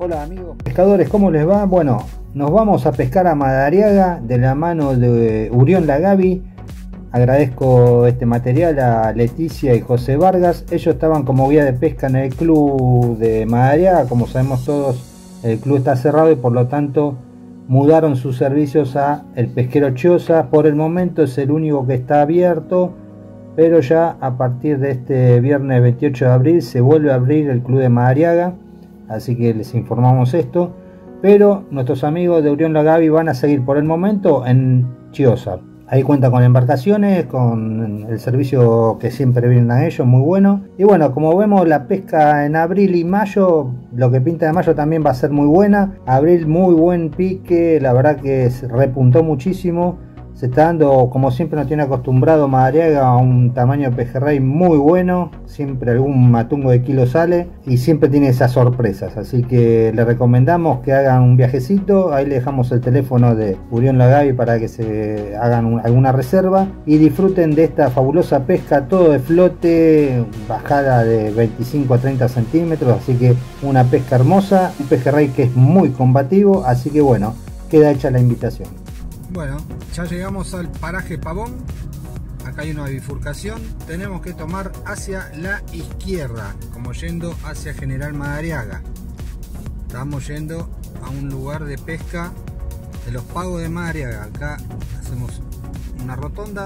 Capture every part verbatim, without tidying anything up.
Hola amigos pescadores, ¿cómo les va? Bueno, nos vamos a pescar a Madariaga de la mano de Urión La Gaby. Agradezco este material a Leticia y José Vargas. Ellos estaban como guía de pesca en el club de Madariaga. Como sabemos todos, el club está cerrado y por lo tanto mudaron sus servicios a el Pesquero Chiosa. Por el momento es el único que está abierto, pero ya a partir de este viernes veintiocho de abril se vuelve a abrir el club de Madariaga. Así que les informamos esto, pero nuestros amigos de Urión La Gaby van a seguir por el momento en Chiosa. Ahí cuenta con embarcaciones, con el servicio que siempre brindan ellos, muy bueno. Y bueno, como vemos, la pesca en abril y mayo, lo que pinta de mayo también va a ser muy buena. Abril muy buen pique, la verdad que se repuntó muchísimo. Se está dando, como siempre nos tiene acostumbrado Madariaga, a un tamaño de pejerrey muy bueno. Siempre algún matungo de kilo sale y siempre tiene esas sorpresas. Así que les recomendamos que hagan un viajecito. Ahí le dejamos el teléfono de Urión La Gaby para que se hagan un, alguna reserva y disfruten de esta fabulosa pesca, todo de flote, bajada de veinticinco a treinta centímetros. Así que una pesca hermosa, un pejerrey que es muy combativo. Así que bueno, queda hecha la invitación. Bueno, ya llegamos al paraje Pavón. Acá hay una bifurcación. Tenemos que tomar hacia la izquierda, como yendo hacia General Madariaga. Estamos yendo a un lugar de pesca de los Pagos de Madariaga. Acá hacemos una rotonda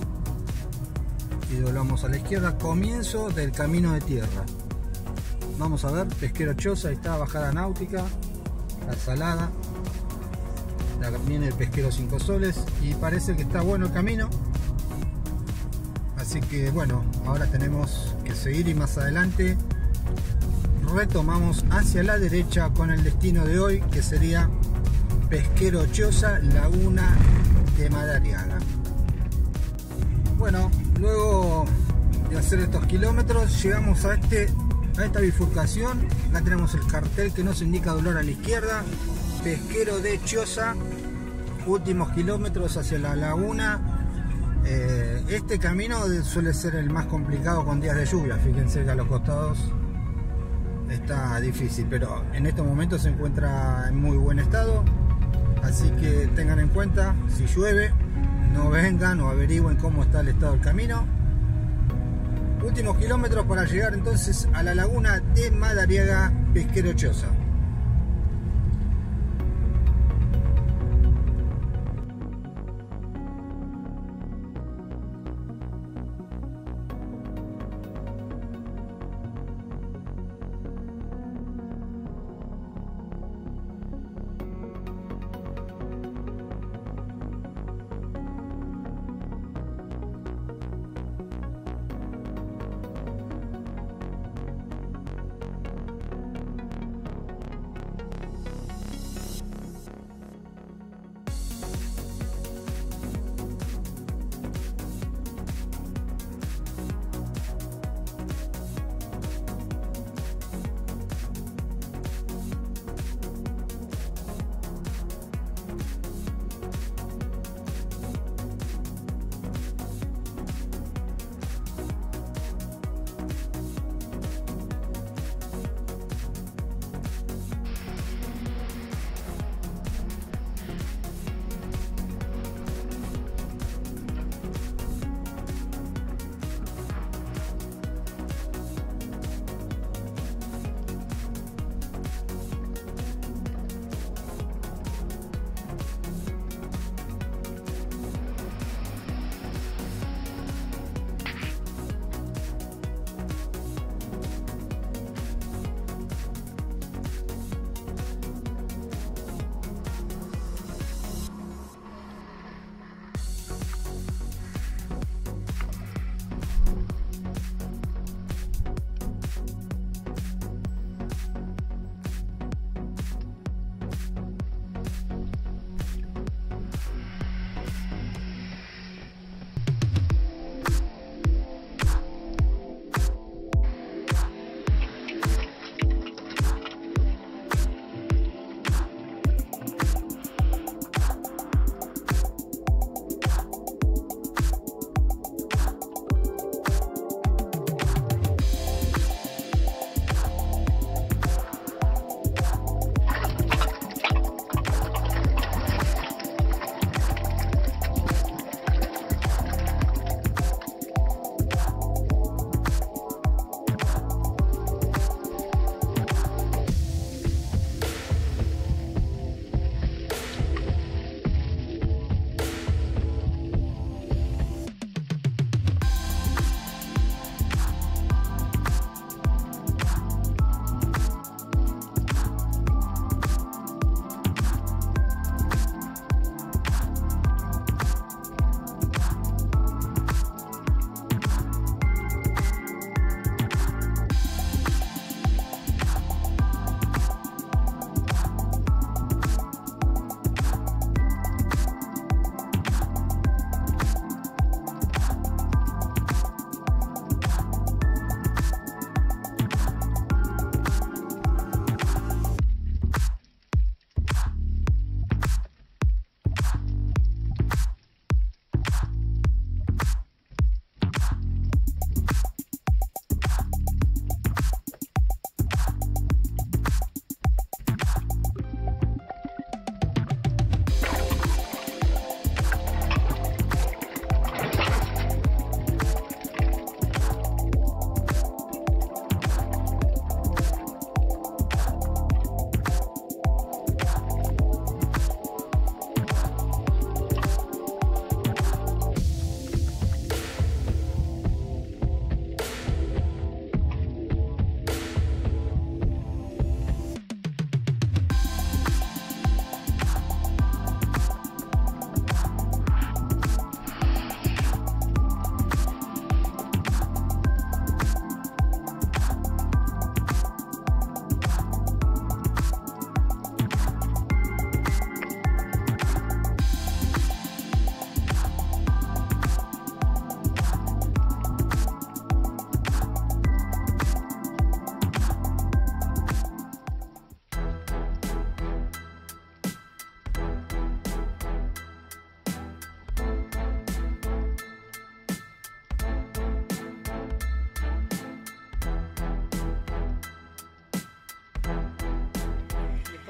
y doblamos a la izquierda. Comienzo del camino de tierra. Vamos a ver, Pesquero Chiosa, ahí está, bajada náutica, la salada. Viene el Pesquero Cinco Soles y parece que está bueno el camino, así que bueno, ahora tenemos que seguir y más adelante retomamos hacia la derecha con el destino de hoy, que sería Pesquero Chiosa, Laguna de Madariaga. Bueno, luego de hacer estos kilómetros llegamos a, este, a esta bifurcación. Acá tenemos el cartel que nos indica dolor a la izquierda, Pesquero de Chiosa, últimos kilómetros hacia la laguna. Eh, este camino suele ser el más complicado con días de lluvia. Fíjense que a los costados está difícil, pero en estos momentos se encuentra en muy buen estado, así que tengan en cuenta, si llueve no vengan o averigüen cómo está el estado del camino. Últimos kilómetros para llegar entonces a la laguna de Madariaga, Pesquero Chiosa.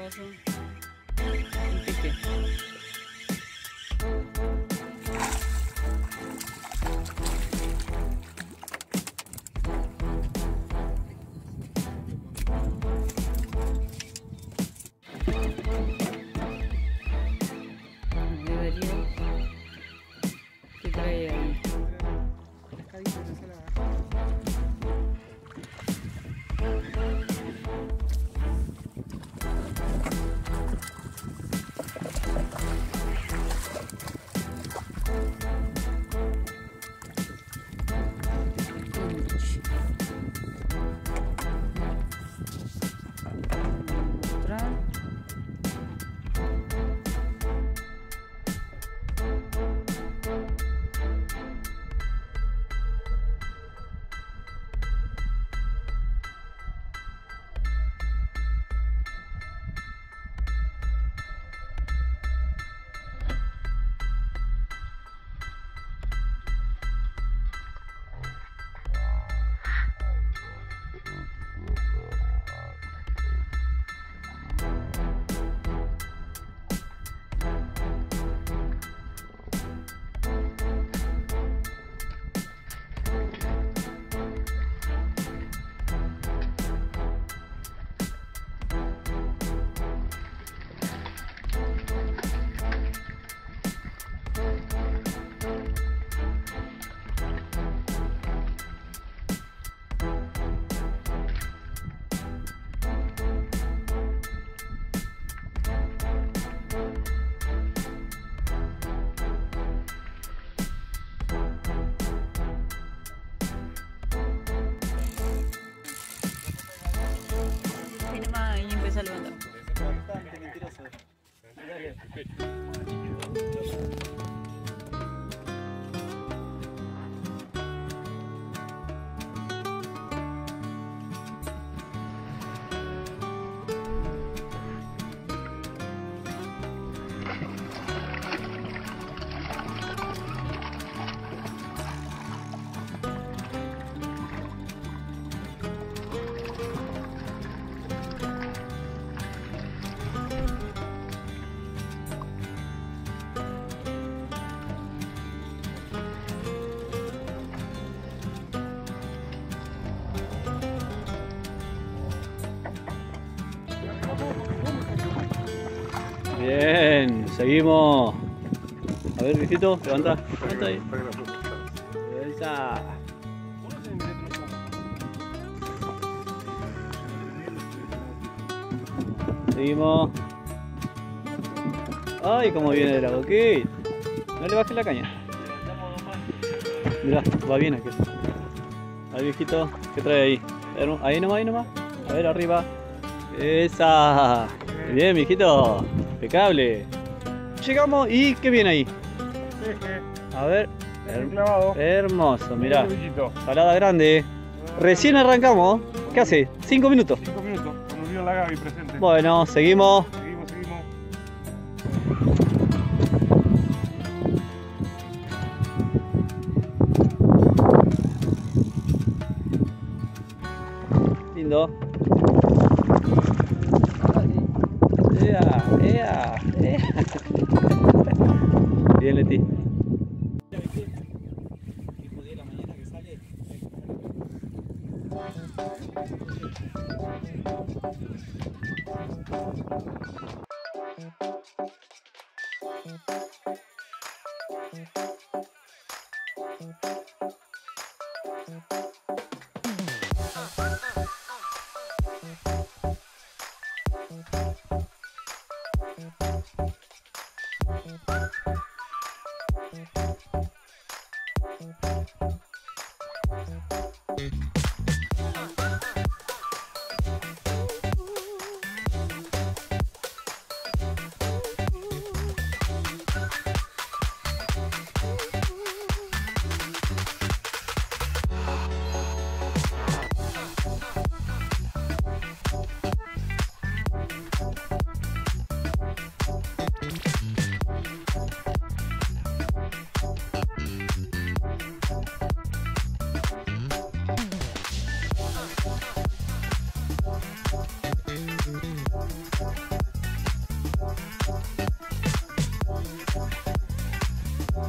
pasó? Un pique. ¿Qué trae ahí? Pescadito de ensalada. Y empieza a levantar. Bien, seguimos. A ver, viejito, levanta, levanta ahí. Esa. Seguimos. Ay, cómo viene de la boquita. No le bajes la caña. Mirá, va bien aquí. A ver, viejito, ¿qué trae ahí? Ahí nomás, ahí nomás. A ver, arriba. Esa. Bien, viejito. Impecable. Llegamos y ¿qué viene ahí? A ver. Her hermoso, mirá. Salada grande. Recién arrancamos. ¿Qué hace? ¿Cinco minutos? Cinco minutos. Con Urión la Gaby presente. Bueno, seguimos. Seguimos, seguimos. Lindo. ¡Ea! ¡Ea! ¡Ea! Bien, Leti.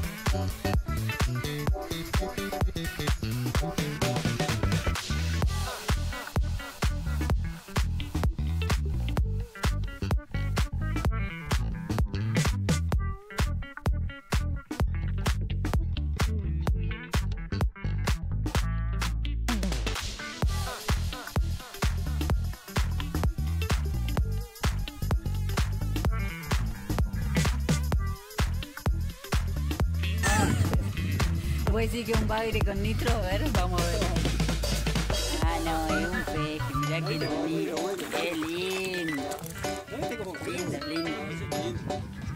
¿Puedes decir que un bagre con nitro? A ver, vamos a ver. Ah, no, es un peje, mirá qué lindo. Qué lindo. Lindo, lindo.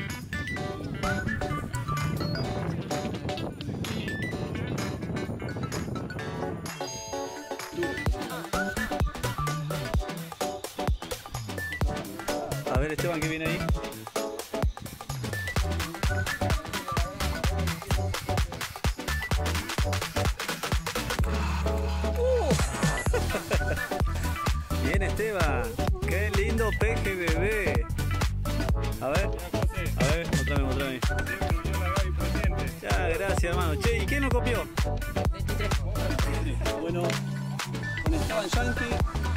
A ver, Esteban, ¿qué viene ahí? Bien, Esteban, qué lindo peje bebé. A ver, a ver, mostrame, mostrame. Ya, gracias, hermano. Che, ¿y quién lo copió? Bueno, con Esteban Yankee.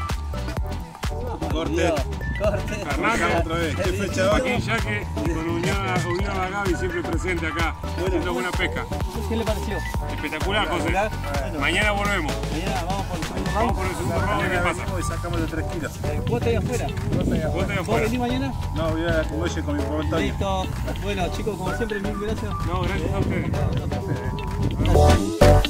Corte. Corte. Arranca otra vez. ¿Qué fecha va? Joaquín Yaque y con Unión a, Unión a Gaby siempre presente acá. Haciendo buena pesca. ¿Qué le pareció? Espectacular, José. Bueno, Mañana volvemos. mañana vamos por el segundo Vamos round. por el segundo round. ¿Qué pasa? Y sacamos los tres kilos. ¿Vos te ahí afuera? Vos te ¿Vos afuera. venís mañana? No, voy a comer con mi comentario. Listo. Bueno, chicos, como siempre, mil gracias. No, gracias a ustedes. Gracias.